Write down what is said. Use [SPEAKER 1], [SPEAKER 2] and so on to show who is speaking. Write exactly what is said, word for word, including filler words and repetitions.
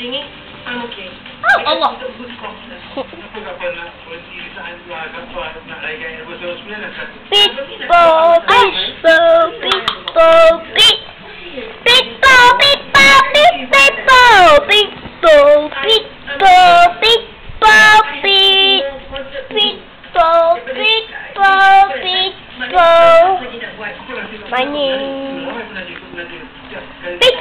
[SPEAKER 1] singing, I'm okay.
[SPEAKER 2] Oh, Allah.
[SPEAKER 1] Good confidence.
[SPEAKER 2] Beat ball, beat ball, beat ball, beat. Beat ball, beat ball, beat, beat ball, beat ball, beat ball, beat ball, beat. Beat ball, beat ball, beat ball. My name. Beat